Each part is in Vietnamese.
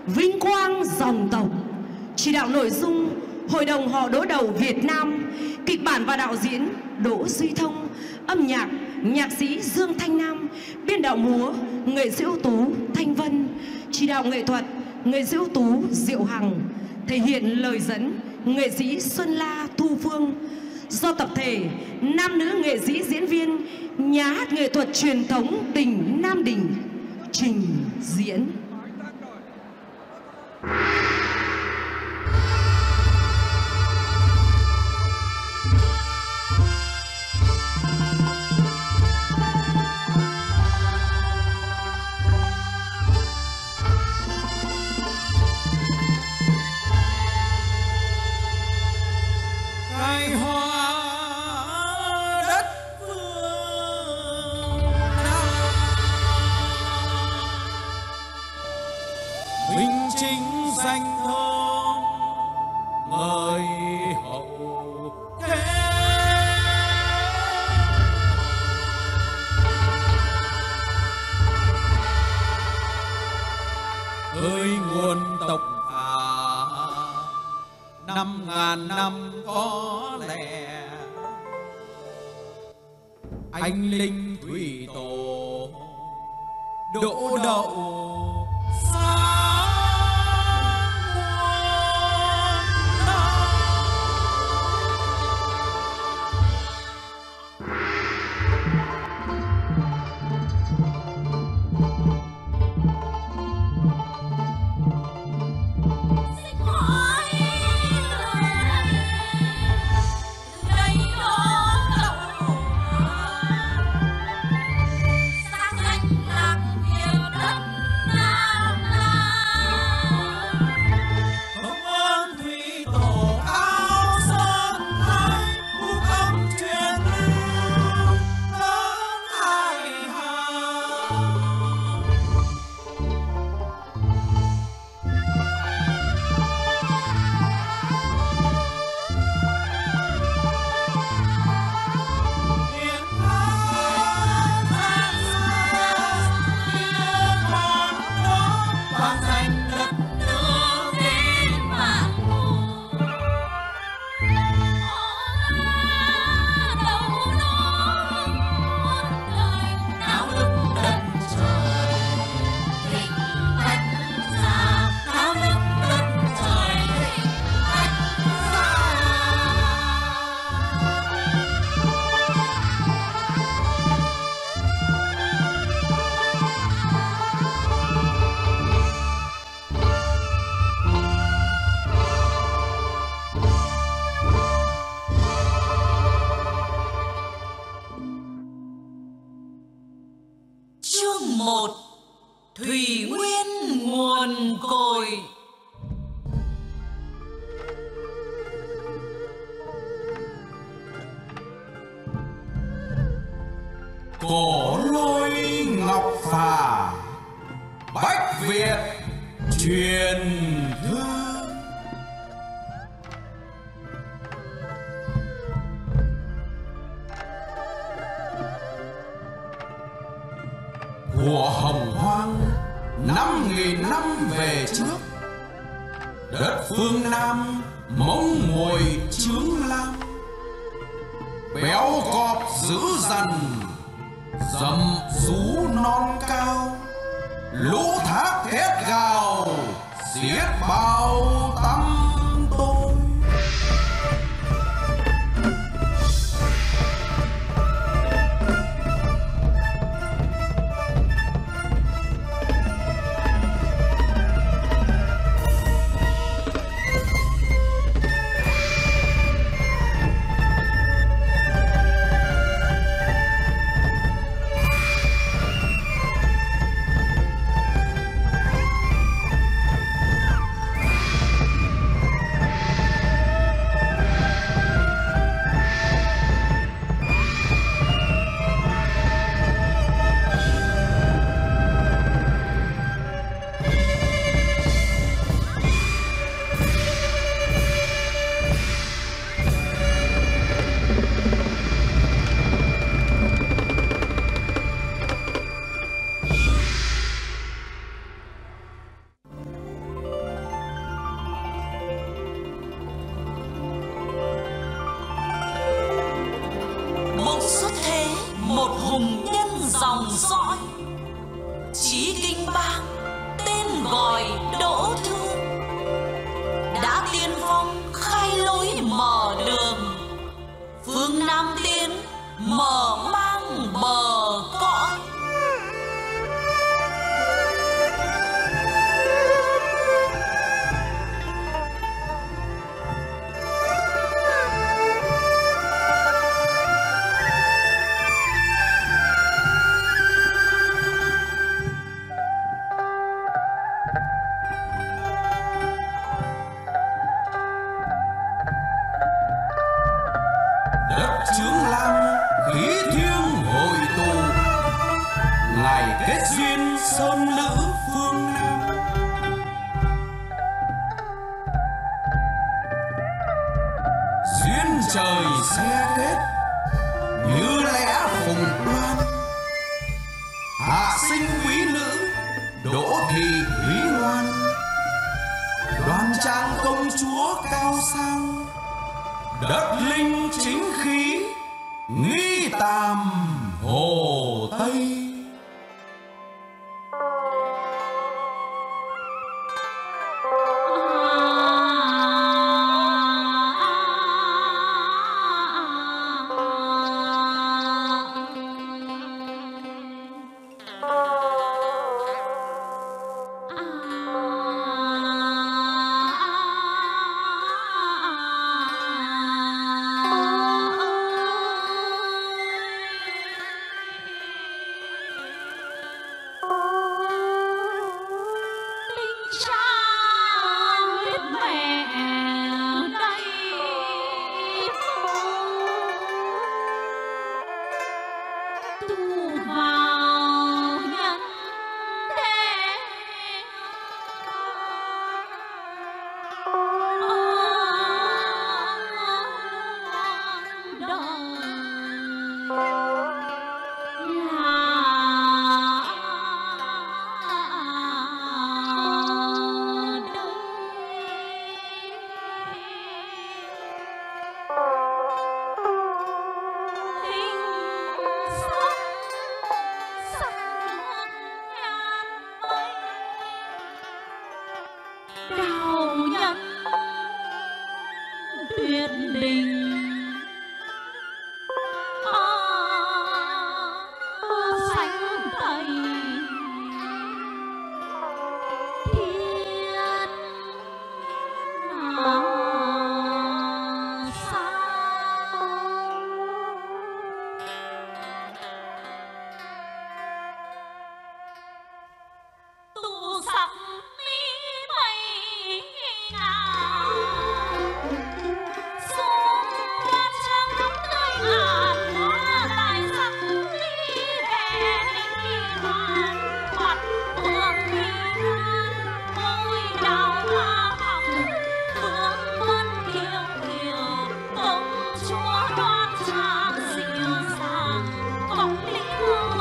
vinh quang dòng tộc. Chỉ đạo nội dung Hội đồng họ đỗ đầu Việt Nam, kịch bản và đạo diễn Đỗ Duy Thông, âm nhạc nhạc sĩ Dương Thanh Nam, biên đạo múa nghệ sĩ ưu tú Thanh Vân, chỉ đạo nghệ thuật nghệ sĩ ưu tú Diệu Hằng, thể hiện lời dẫn nghệ sĩ Xuân La Thu Phương, do tập thể nam nữ nghệ sĩ diễn viên nhà hát nghệ thuật truyền thống tỉnh Nam Định trình diễn. Ơi nguồn tộc Hà 5.000 năm có lẽ, anh linh thủy tổ đỗ đậu xa Thủy Nguyên nguồn cội. Cổ lôi ngọc phà, Bách Việt truyền thư. Của Hồng Hoang 5.000 năm về trước, đất phương Nam móng mồi chướng lam, béo cọp dữ dằn dầm rú non cao, lũ thác thét gào giết bao tăm tôi. dõi. Chí Kinh Bang tên gọi Đỗ Thương đã tiên phong khai lối mở đường, phương Nam tiến mở mang bờ cõi. Đất Chướng Lam khí thiêng hội tụ, ngày kết duyên sơn nữ phương Nam. Duyên trời xe kết như lẽ phùng đoan, hạ sinh quý nữ Đỗ Thị Quý Ngoan. Đoan trang công chúa cao sang, đất linh chính khí nghi tàm Hồ Tây. tuyệt đình xanh tây thiên sao tu sắc mi mây ngào xuống loan trang ngắm tươi ngàn hoa lại sắc ly vẻ linh hoàn mặt hương nghi hoan môi đào hoa hồng vương vân kiều kiều công chúa đoan trang dịu dàng vòng liễu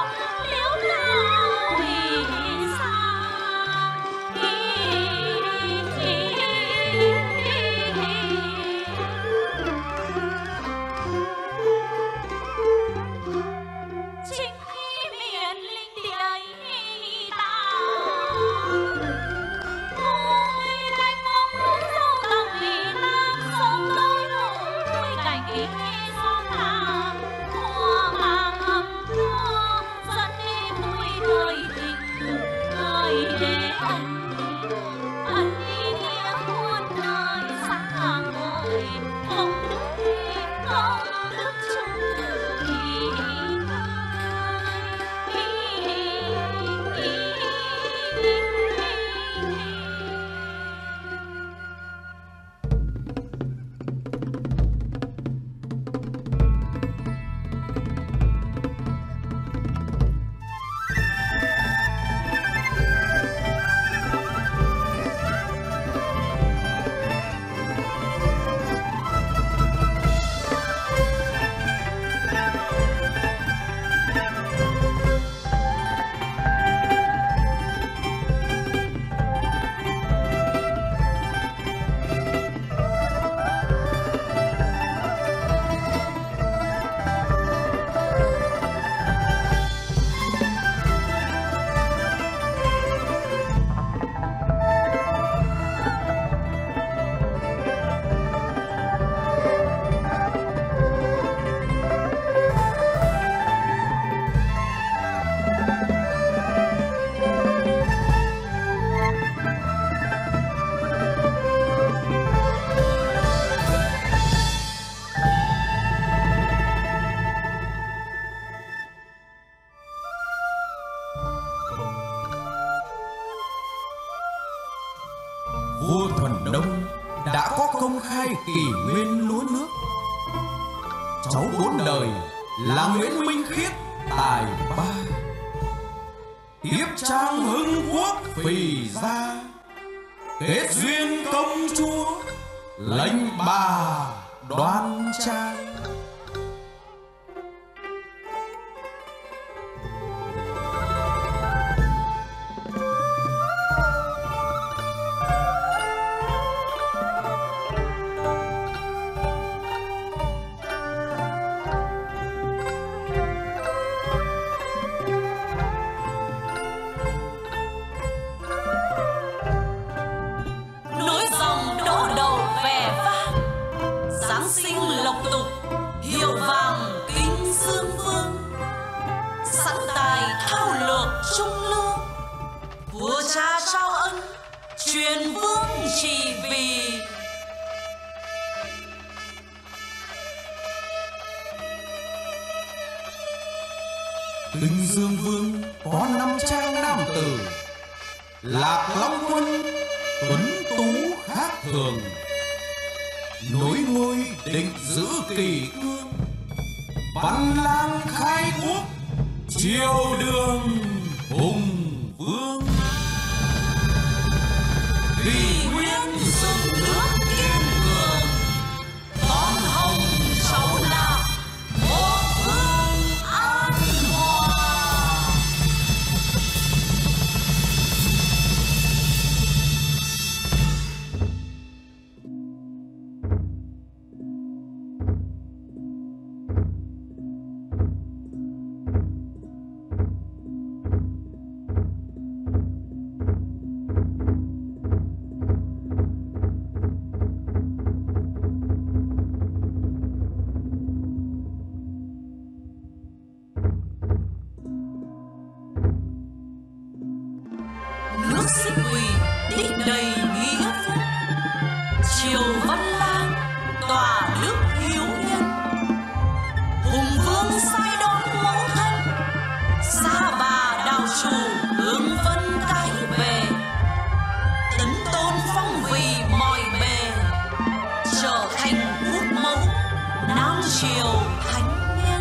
nào vì sao chính miền linh địa ta ngồi lạnh mong núi sông tầng vì nam sông tới núi cảnh ý gió thang mùa màng ấm mưa dẫn đi vui đời tình người để ân ý nghĩa muôn nơi sáng ngời công đức chung thuần đông đã có công khai kỷ nguyên lúa nước. Cháu bốn đời là Nguyễn Minh Khiết tài ba, tiếp trang hưng quốc phì gia, kết duyên công chúa lệnh bà Đoan Trang. Truyền vương chỉ vì Kinh Dương Vương có 5 trang nam tử, Lạc Long Quân tuấn tú khác thường, nối ngôi định giữ kỷ cương, Văn Lang khai quốc triều đường hùng vương. Vì nguyên dựng nước kiên cường, con hồng cháu lạc một phương an hòa. nước xích quỳ đích đầy nghĩa phúc, triều Văn Lang tỏa đức hiếu nhân, hùng vương sai đón mẫu thân, xa bà đào chủ hướng vân cái về, tấn tôn phong vì mọi bề, trở thành quốc mẫu nam triều thánh nhân.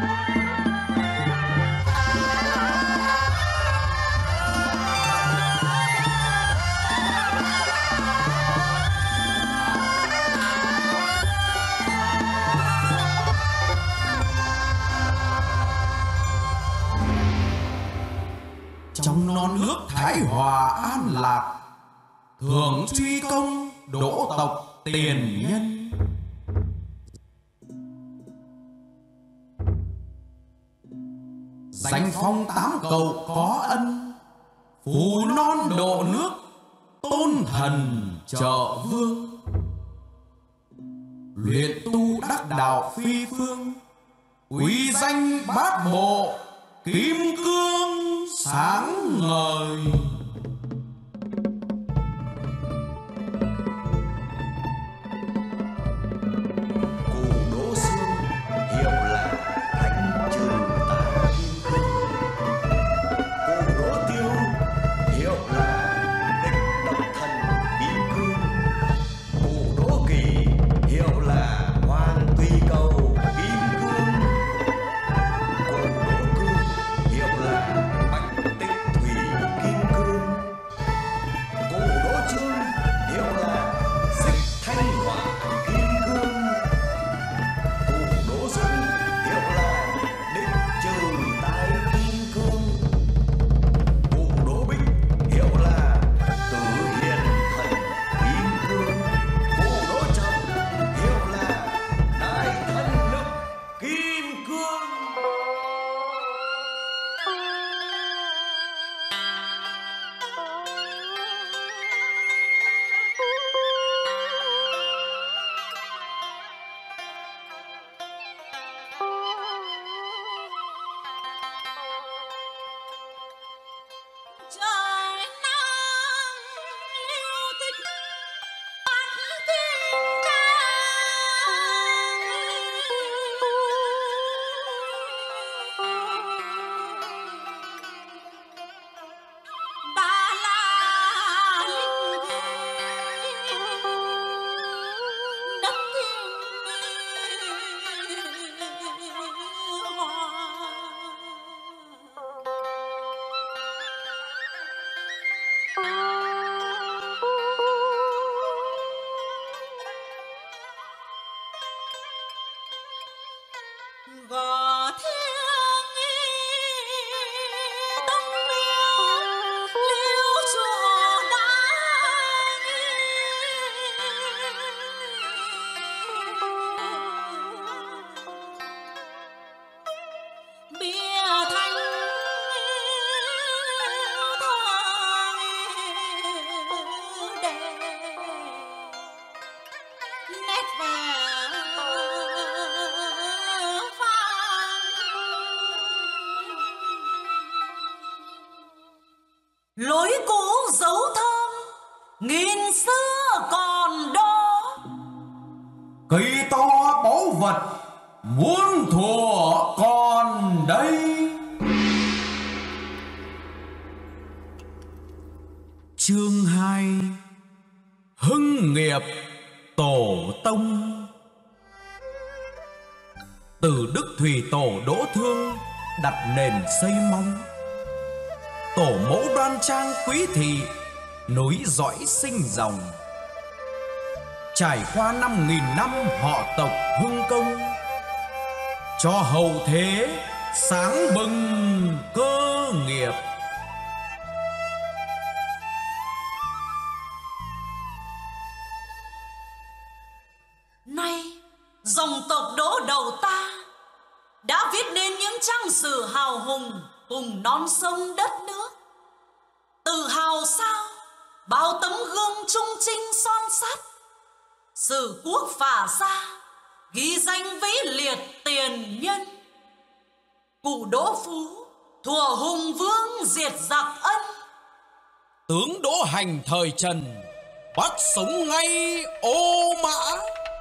Trong non nước Thái Hòa an lạc, thường truy công đỗ tộc tiền nhân. Danh phong 8 cầu có ân, phù non độ nước tôn thần trợ vương. Luyện tu đắc đạo phi phương, quý danh bát bộ kim cương sáng ngời. Cụ Đỗ Xương hiệu là Thánh Trừ Tà Kim Cương. Cụ Đỗ Tiêu hiệu là Địch Độc Thần Kim Cương. Cụ Đỗ Kỳ hiệu là Hoàng Tùy Cầu Kim Cương. Cụ Đỗ Cương hiệu là Bạch Tích Thủy Kim Cương. lối cũ dấu thơm nghìn xưa còn đó. Cây to báu vật muôn thuở còn đây. Chương 2: Hưng nghiệp tổ tông. Từ Đức Thủy Tổ Đỗ Thương đặt nền xây mong, tổ mẫu đoan trang quý thị nối dõi sinh dòng. Trải qua 5.000 năm họ tộc hưng công, cho hậu thế sáng bừng cơ nghiệp. Nay dòng tộc Đỗ đầu ta đã viết nên những trang sử hào hùng cùng non sông đất nước. Tự hào sao bao tấm gương trung trinh son sắt, sử quốc phả ra ghi danh vĩ liệt tiền nhân. Cụ Đỗ Phú thuở hùng vương diệt giặc ân, Tướng Đỗ Hành thời Trần bắt sống ngay Ô Mã.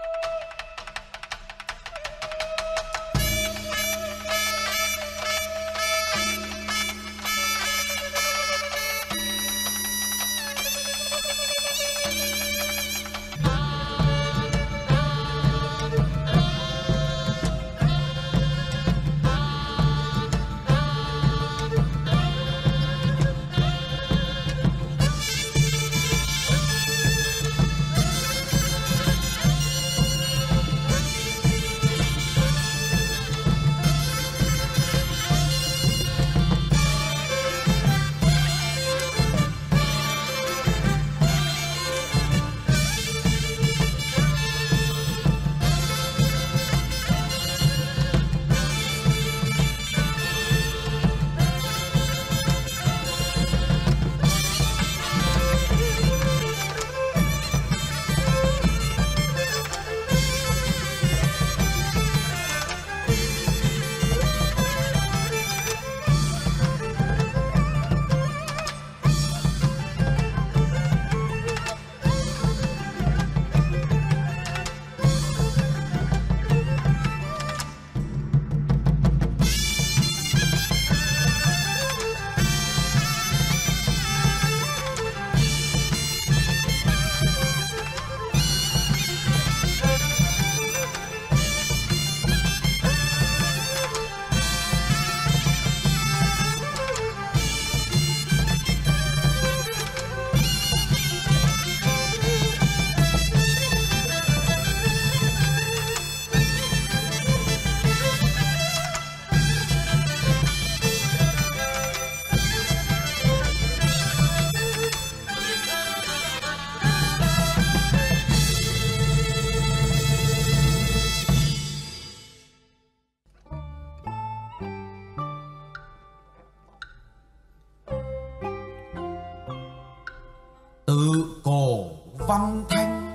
Tự cổ văn thanh,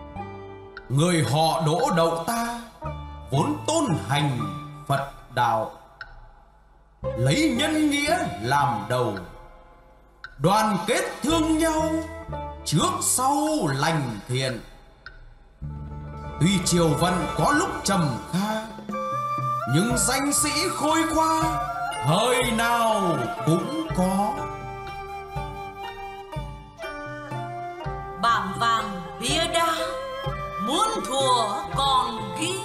người họ Đỗ đậu ta vốn tôn hành Phật đạo, lấy nhân nghĩa làm đầu, đoàn kết thương nhau trước sau lành thiện. Tuy triều vận có lúc trầm kha, nhưng danh sĩ khôi khoa thời nào cũng có. Bảng vàng bia đá muôn thuở còn ghi,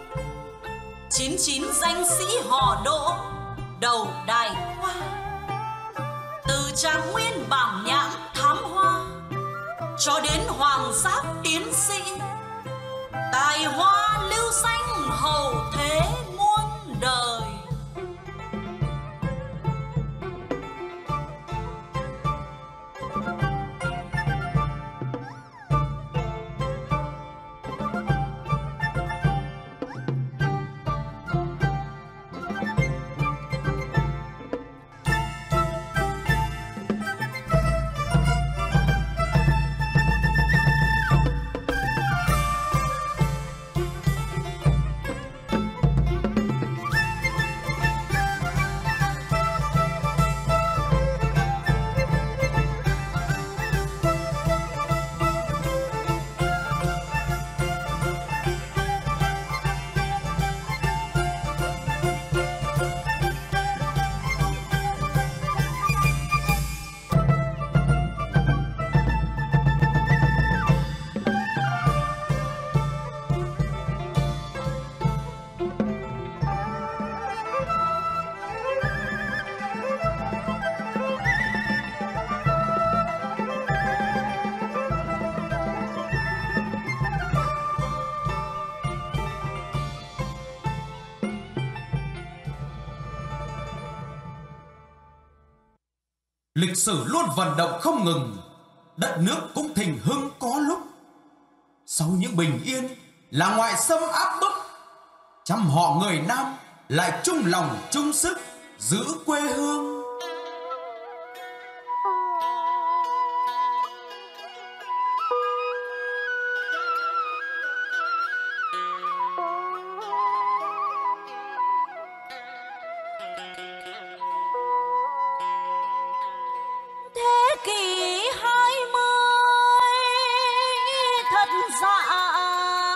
99 danh sĩ họ Đỗ đầu Đại Khoa. Từ Trang Nguyên bảng nhãn thám hoa cho đến hoàng giáp tiến sĩ, tài hoa lưu danh hậu thế muôn đời. Lịch sử luôn vận động không ngừng, đất nước cũng thịnh hưng có lúc. Sau những bình yên là ngoại xâm áp bức, trăm họ người Nam lại chung lòng chung sức giữ quê hương. Thế kỷ 20 thật dạng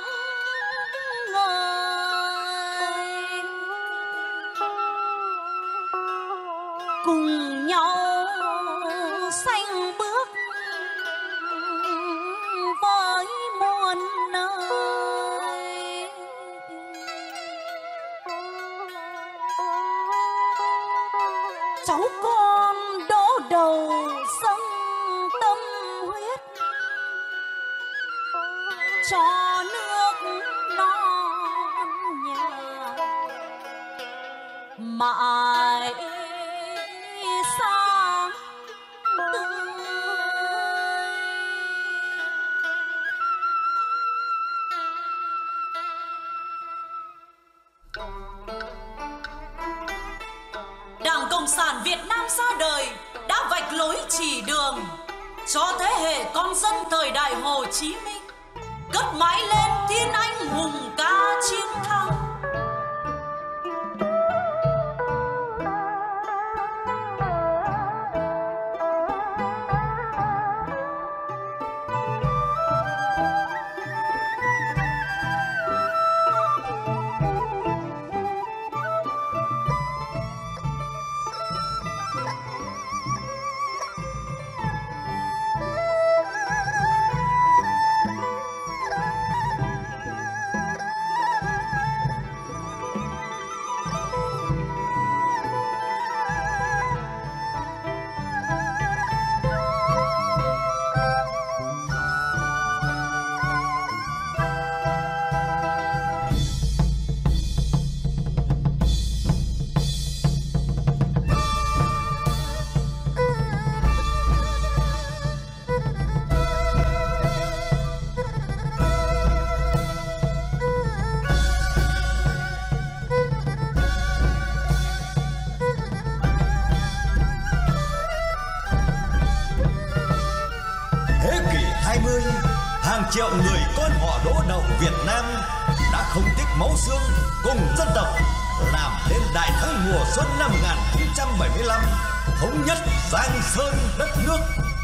ngời, cùng nhau sánh bước với muôn nơi. Cháu con đổ đầu sông tâm huyết cho nước non nhà, mãi sáng tươi. Đảng Cộng sản Việt Nam ra đời đã vạch lối chỉ đường cho thế hệ con dân thời đại Hồ Chí Minh cất mãi lên thiên anh hùng ca chiến thắng. Hàng triệu người con họ Đỗ Đậu Việt Nam đã không tiếc máu xương cùng dân tộc làm nên đại thắng mùa xuân năm 1975, thống nhất Giang Sơn đất nước.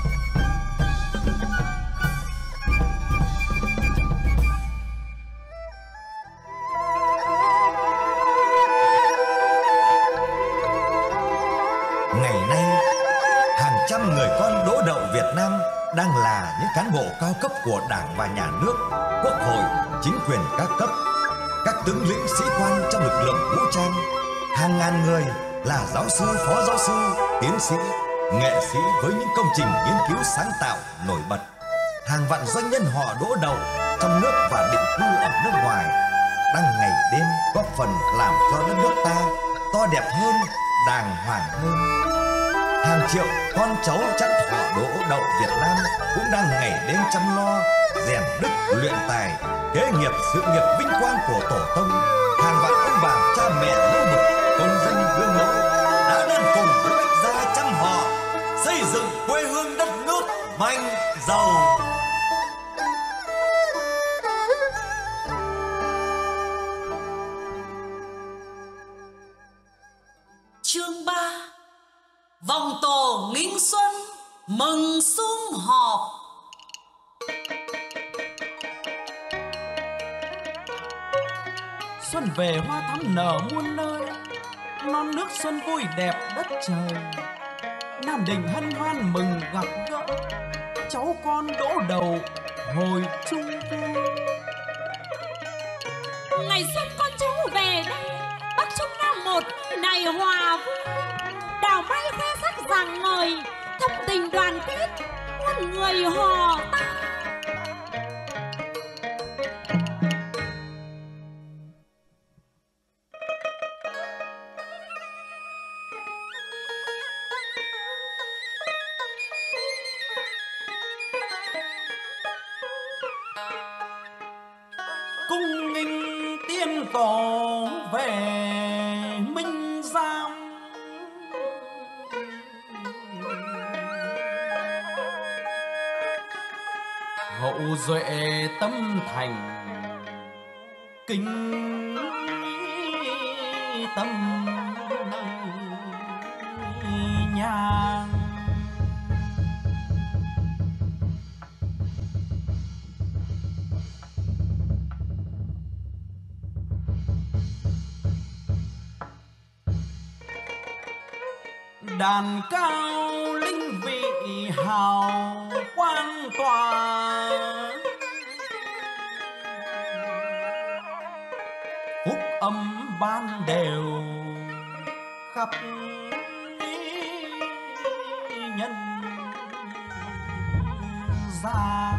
Ngày nay, hàng trăm người con Đỗ Đậu Việt Nam đang là những cán bộ cao cấp của Đảng và Nhà nước, Quốc hội, chính quyền các cấp, các tướng lĩnh sĩ quan trong lực lượng vũ trang, hàng ngàn người là giáo sư, phó giáo sư, tiến sĩ, nghệ sĩ với những công trình nghiên cứu sáng tạo nổi bật, hàng vạn doanh nhân họ Đỗ Đậu trong nước và định cư ở nước ngoài đang ngày đêm góp phần làm cho đất nước ta to đẹp hơn, đàng hoàng hơn. Hàng triệu con cháu chắc họ Đỗ Đậu Việt Nam cũng đang ngày đêm chăm lo, rèn đức luyện tài, kế nghiệp sự nghiệp vinh quang của tổ tông. Hàng vạn ông bà cha mẹ mẫu mực, công dân gương mẫu đã đang cùng với bách gia trăm họ xây dựng quê hương đất nước mạnh giàu. Chương 3: Vòng tổ nghinh xuân mừng sum họp. Xuân về hoa thắm nở muôn nơi, non nước xuân vui đẹp đất trời. Nam Định hân hoan mừng gặp gỡ, cháu con Đỗ Đầu hồi chung vui. Ngày xuân con cháu về đây, Bắc Trung Nam một này hòa vui. Đào may khoe sắc rạng ngời, thâm tình đoàn kết muôn người hò ta. tổ về Minh Giang. Hậu duệ tâm thành kính tâm nhang. Đàn cao linh vị hào quang tỏa, phúc âm ban đều khắp nhân gian.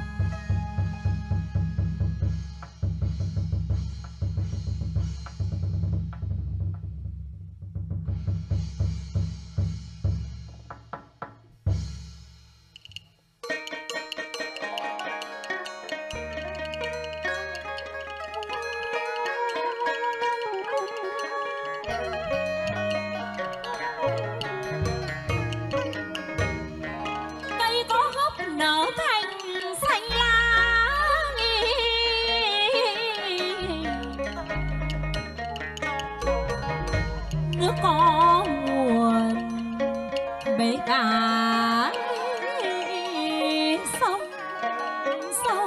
Cây có gốc nở thành xanh lá, nước có nguồn bể cả sông sâu.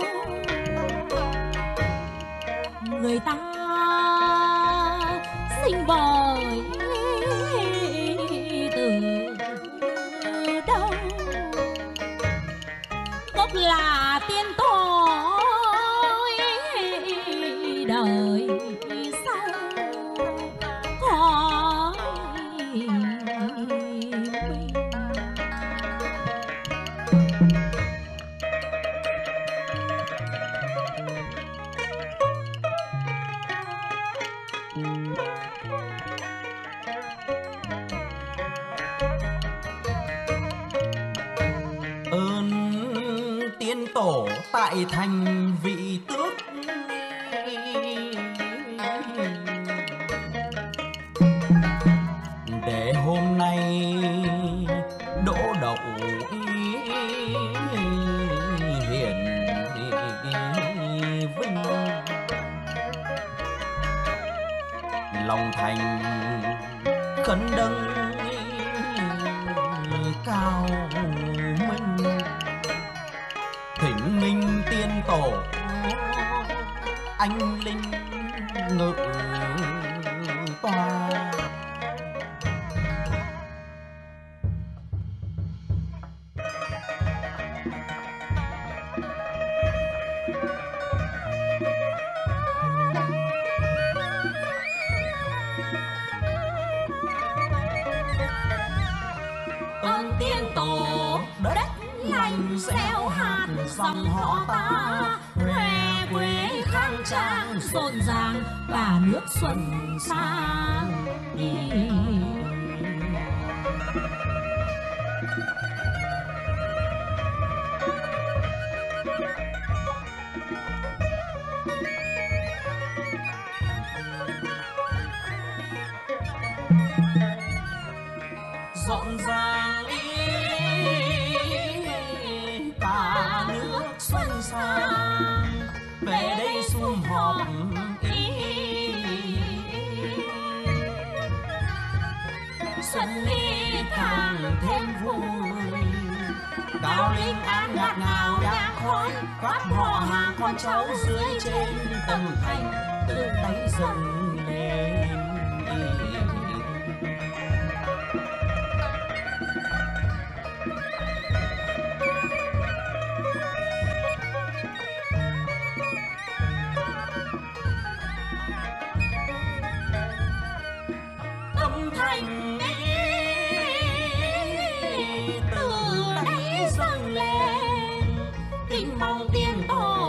Người ta sinh bởi từ đâu, gốc là tiên tôi đời sau có mình. Ơn tiên tổ tại thành vị tước, để hôm nay đỗ đậu hiển vinh. Lòng thành khấn đấng cao minh, thỉnh minh tiên tổ anh linh ngự tòa. Ơn tiên tổ đất lành gieo hạt dòng họ ta, khoe quê khang trang rộn ràng cả nước xuân sang. Rộn ràng cả nước xuân sang, về đây sum họp Xuân đi càng thêm vui, cao linh an ngạt ngào nhang khói, quát họ hàng con cháu dưới trên tâm thành từ đáy dâng lên. tâm thành từ đáy dâng lên, kính mong tiên tổ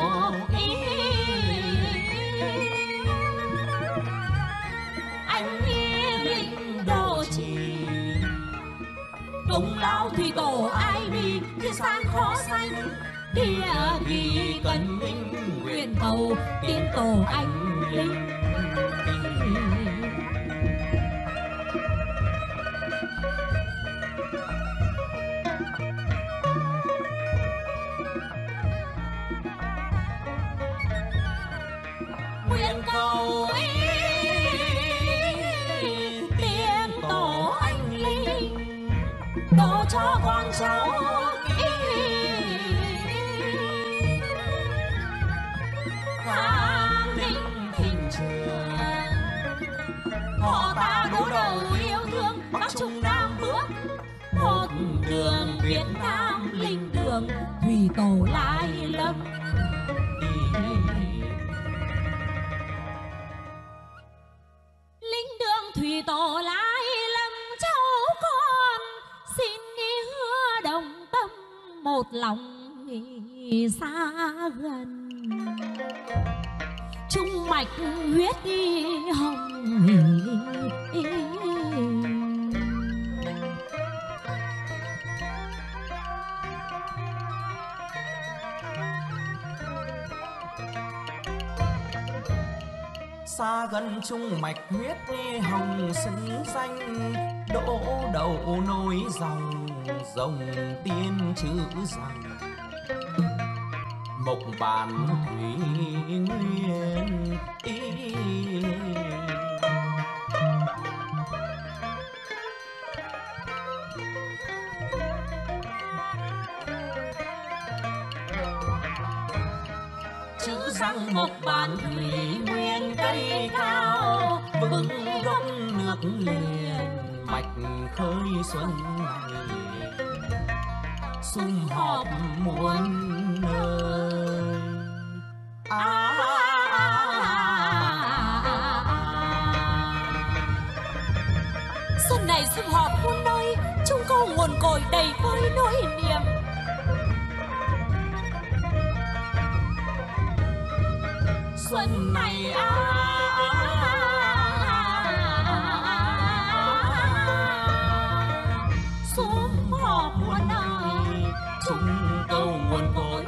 anh linh độ trì. Công lao thì tổ ai đi, thiên san khó sanh địa kỳ cần minh, nguyện cầu tiên tổ anh linh nguyện cầu tiền tổ anh linh độ cho con cháu an ninh thịnh trường. Họ ta đổ đầu yêu thương Bắc Trung Nam bước một đường Việt Nam linh đường thủy tổ Lai Lâm. Linh đường thủy tổ Lai Lâm cháu con xin hứa đồng tâm một lòng xa gần, chung mạch huyết hồng. Xa gần chung mạch huyết hồng xứng danh, đỗ đầu nối dòng dòng tiên chữ rằng mộc bản thủy nguyên ý. Chữ rằng mộc bản thủy nguyên cây cao, vững gốc nước liền Mạch khơi xuân này sum họp muôn nơi. Xuân này sum họp muôn nơi, chung câu nguồn cội đầy vơi nỗi niềm. Xuân này sum họp muôn nơi, chung câu nguồn cội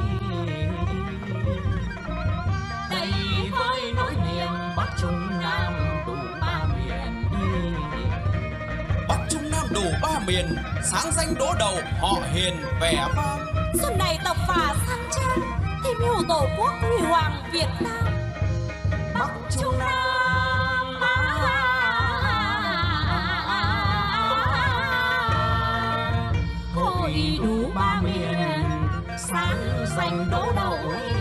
đầy vơi nỗi niềm. Bắc Trung Nam đủ ba miền. Bắc Trung Nam đủ ba miền, sáng danh đỗ đầu họ hiền vẻ vang. Xuân này tộc phà sang trang, thêm yêu tổ quốc huy hoàng Việt Nam. Bắc Trung Nam hội đủ ba miền, sáng danh đỗ đầu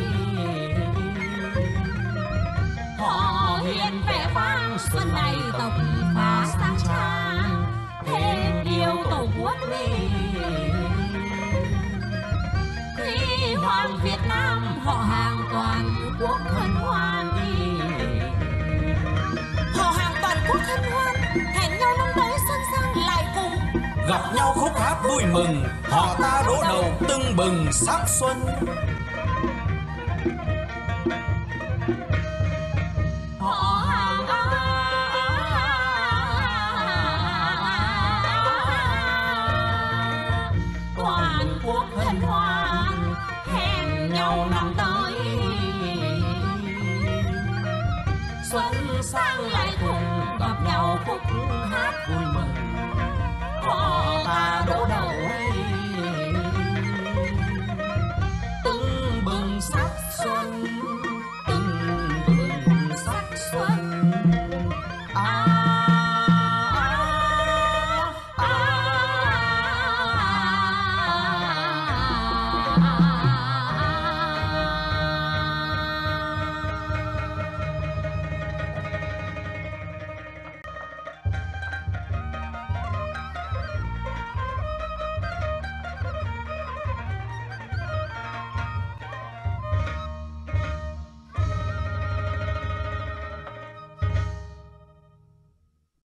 họ hiền vẻ vang. Xuân này tộc phà sang trang, thêm yêu tổ quốc huy hoàng Việt Nam. Họ hàng toàn quốc hân hoan, họ hàng toàn quốc hân hoan, hẹn nhau năm tới xuân sang lại cùng Gặp nhau khúc hát vui mừng, họ ta đỗ đầu tưng bừng sắc xuân.